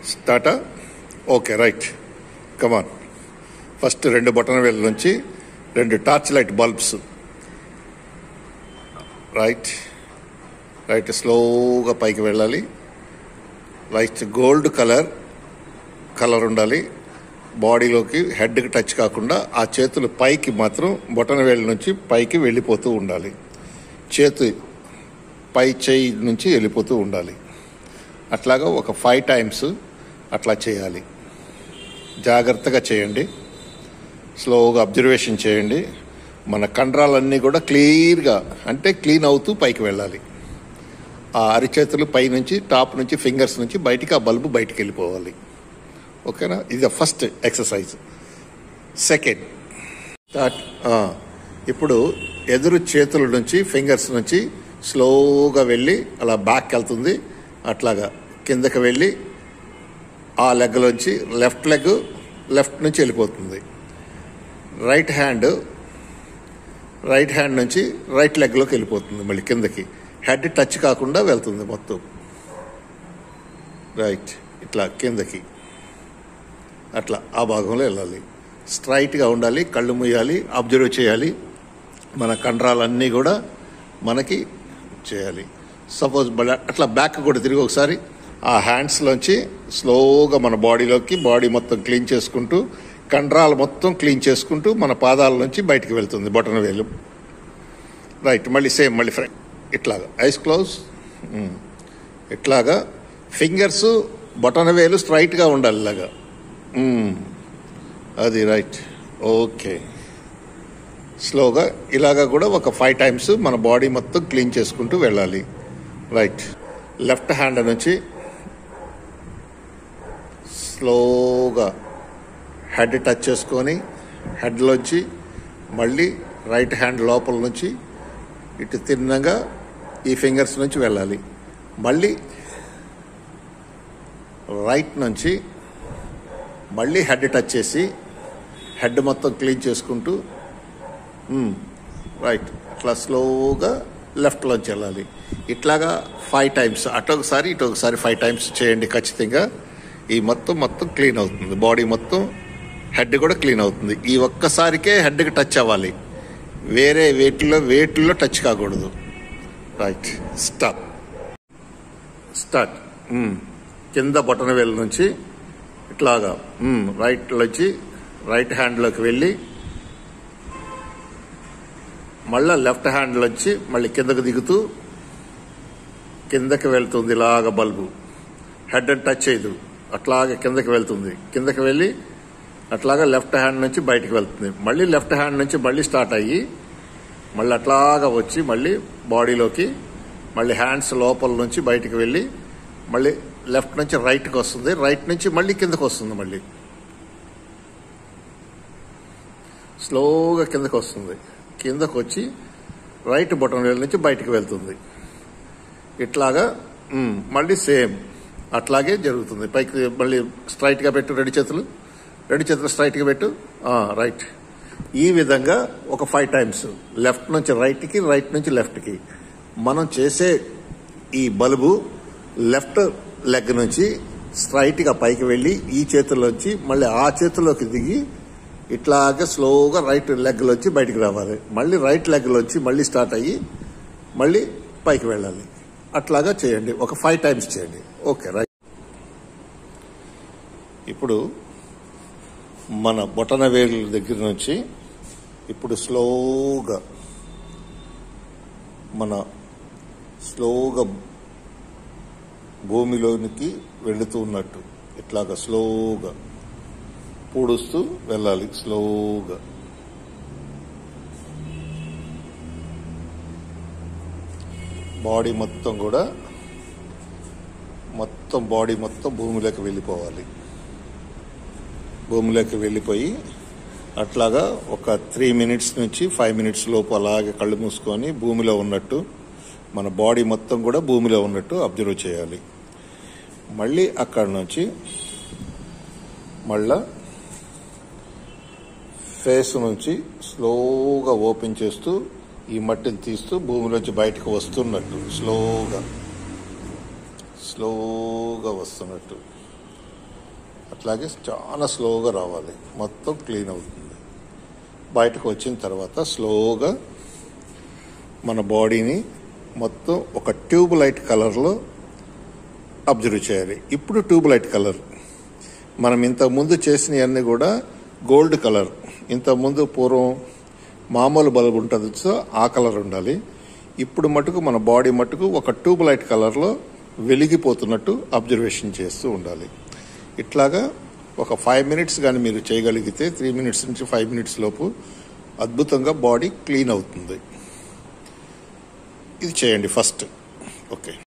స్టార్టా? Okay, right. Come on. First 2 button వేళ్ళ నుంచి 2 torch light bulbs. Right right స్లోగా పైకి వెళ్ళాలి. రైట్ గోల్డ్ కలర్ ఉండాలి. బాడీలోకి హెడ్కి టచ్ కాకుండా ఆ చేతులు పైకి మాత్రం బొటన వేళ్ళ నుంచి పైకి వెళ్ళిపోతూ ఉండాలి. చేతి పై చేయి నుంచి వెళ్ళిపోతూ ఉండాలి. అట్లాగా ఒక 5 టైమ్స్ అట్లా చేయాలి. జాగ్రత్తగా చేయండి. స్లోగా అబ్జర్వేషన్ చేయండి. మన కండరాలన్నీ కూడా క్లియర్గా అంటే క్లీన్ అవుతూ పైకి వెళ్ళాలి. ఆ అరిచేతులు పైనుంచి టాప్ నుంచి ఫింగర్స్ నుంచి బయటికి ఆ బల్బు బయటికి వెళ్ళిపోవాలి. ఓకేనా? ఇది ఫస్ట్ ఎక్సర్సైజ్. Second start. ఇప్పుడు ఎదురు చేతుల నుంచి ఫింగర్స్ నుంచి స్లోగా వెళ్ళి అలా బ్యాక్ వెళ్తుంది. అట్లాగా కిందకి వెళ్ళి ఆ లెగ్లోంచి లెఫ్ట్ లెగ్ లెఫ్ట్ నుంచి వెళ్ళిపోతుంది. రైట్ హ్యాండ్ నుంచి రైట్ లెగ్లోకి వెళ్ళిపోతుంది. మళ్ళీ కిందకి హెడ్ టచ్ కాకుండా వెళ్తుంది మొత్తం. రైట్ ఇట్లా కిందకి అట్లా ఆ భాగంలో వెళ్ళాలి. స్ట్రైట్గా ఉండాలి. కళ్ళు మూయాలి. అబ్జర్వ్ చేయాలి. మన కండరాలన్నీ కూడా మనకి చేయాలి. సపోజ్ అట్లా బ్యాక్ కూడా తిరిగి ఒకసారి ఆ హ్యాండ్స్లోంచి స్లోగా మన బాడీలోకి బాడీ మొత్తం క్లీన్ చేసుకుంటూ కండరాలు మొత్తం క్లీన్ చేసుకుంటూ మన పాదాల నుంచి బయటికి వెళ్తుంది బొటన వేలు. రైట్ మళ్ళీ సేమ్ మళ్ళీ ఫ్రంట్ ఇట్లాగా ఐస్ క్లోజ్. ఇట్లాగా ఫింగర్స్ బొటన వేలు స్ట్రైట్గా ఉండాలి ఇలాగా. అది రైట్. ఓకే. స్లోగా ఇలాగా కూడా ఒక 5 టైమ్స్ మన బాడీ మొత్తం క్లీన్ చేసుకుంటూ వెళ్ళాలి. రైట్ లెఫ్ట్ హ్యాండ్ నుంచి స్లోగా హెడ్ టచ్ చేసుకొని హెడ్లోంచి మళ్ళీ రైట్ హ్యాండ్ లోపల నుంచి ఇటు తిన్నగా ఈ ఫింగర్స్ నుంచి వెళ్ళాలి. మళ్ళీ రైట్ నుంచి మళ్ళీ హెడ్ టచ్ చేసి హెడ్ మొత్తం క్లీన్ చేసుకుంటూ రైట్ అట్లా స్లోగా లెఫ్ట్లోంచి వెళ్ళాలి. ఇట్లాగా 5 టైమ్స్ అటొకసారి ఇటొకసారి 5 టైమ్స్ చేయండి. ఖచ్చితంగా ఈ మొత్తం క్లీన్ అవుతుంది. బాడీ మొత్తం హెడ్ కూడా క్లీన్ అవుతుంది. ఈ ఒక్కసారికే హెడ్కి టచ్ అవ్వాలి. వేరే వేటిల్లో టచ్ కాకూడదు. Right start. కింద బొటన వేలు నుంచి ఇట్లాగా రైట్లోంచి రైట్ హ్యాండ్లోకి వెళ్ళి మళ్ళీ లెఫ్ట్ హ్యాండ్లోంచి మళ్ళీ కిందకు దిగుతూ కిందకి వెళ్తుంది. ఇలాగ బల్బు హెడ్ అండ్ టచ్ చేయదు. అట్లాగే కిందకి వెళ్తుంది. కిందకి వెళ్ళి అట్లాగా లెఫ్ట్ హ్యాండ్ నుంచి బయటికి వెళ్తుంది. మళ్ళీ లెఫ్ట్ హ్యాండ్ నుంచి మళ్ళీ స్టార్ట్ అయ్యి మళ్ళీ అట్లాగా వచ్చి మళ్ళీ బాడీలోకి మళ్ళీ హ్యాండ్స్ లోపల నుంచి బయటికి వెళ్ళి మళ్ళీ లెఫ్ట్ నుంచి రైట్కి వస్తుంది. రైట్ నుంచి మళ్ళీ కిందకు వస్తుంది. మళ్ళీ స్లోగా కిందకు వస్తుంది. కిందకు వచ్చి రైట్ బొటన్ వేలు నుంచి బయటికి వెళ్తుంది. ఇట్లాగా మళ్ళీ సేమ్ అట్లాగే జరుగుతుంది. పైకి మళ్ళీ స్ట్రైట్గా పెట్టు. రెండు చేతులు స్ట్రైట్గా పెట్టు. రైట్. ఈ విధంగా ఒక 5 టైమ్స్ లెఫ్ట్ నుంచి రైట్కి రైట్ నుంచి లెఫ్ట్కి. మనం చేసే ఈ బల్బు లెఫ్ట్ లెగ్ నుంచి స్ట్రైట్గా పైకి వెళ్ళి ఈ చేతుల్లోంచి మళ్ళీ ఆ చేతుల్లోకి దిగి ఇట్లాగే స్లోగా రైట్ లెగ్లోంచి బయటికి రావాలి. మళ్ళీ రైట్ లెగ్లోంచి మళ్ళీ స్టార్ట్ అయ్యి మళ్ళీ పైకి వెళ్ళాలి. అట్లాగా చేయండి. ఒక 5 టైమ్స్ చేయండి. Okay right. ఇప్పుడు మన బొటన వేలు దగ్గర నుంచి ఇప్పుడు స్లోగా భూమిలోనికి వెళుతూ ఉన్నట్టు ఇట్లాగా స్లోగా పూడుస్తూ వెళ్ళాలి. స్లోగా బాడీ మొత్తం కూడా బాడీ మొత్తం భూమిలోకి వెళ్ళిపోవాలి. భూమిలోకి వెళ్ళిపోయి అట్లాగా ఒక 3 మినిట్స్ నుంచి 5 మినిట్స్ లోపు అలాగే కళ్ళు మూసుకొని భూమిలో ఉన్నట్టు మన బాడీ మొత్తం కూడా భూమిలో ఉన్నట్టు అబ్జర్వ్ చేయాలి. మళ్ళీ అక్కడ నుంచి మళ్ళా ఫేస్ నుంచి స్లోగా ఓపెన్ చేస్తూ ఈ మట్టిని తీస్తూ భూమిలోంచి బయటకు వస్తున్నట్టు స్లోగా వస్తున్నట్టు అట్లాగే చాలా స్లోగా రావాలి, మొత్తం క్లీన్ అవుతుంది. బయటకు వచ్చిన తర్వాత స్లోగా మన బాడీని మొత్తం ఒక ట్యూబ్ లైట్ కలర్లో అబ్జర్వ్ చేయాలి. ఇప్పుడు ట్యూబ్ లైట్ కలర్, మనం ఇంతకుముందు చేసినవన్నీ కూడా గోల్డ్ కలర్. ఇంతకుముందు పూర్వం మామూలు బల్బు ఉంటుంది సో ఆ కలర్ ఉండాలి. ఇప్పుడు మటుకు మన బాడీ మటుకు ఒక ట్యూబ్ లైట్ కలర్లో వెలిగిపోతున్నట్టు అబ్జర్వేషన్ చేస్తూ ఉండాలి. ఇట్లాగా ఒక 5 మినిట్స్ కానీ మీరు చేయగలిగితే 3 మినిట్స్ నుంచి 5 మినిట్స్ లోపు అద్భుతంగా బాడీ క్లీన్ అవుతుంది. ఇది చేయండి ఫస్ట్. ఓకే.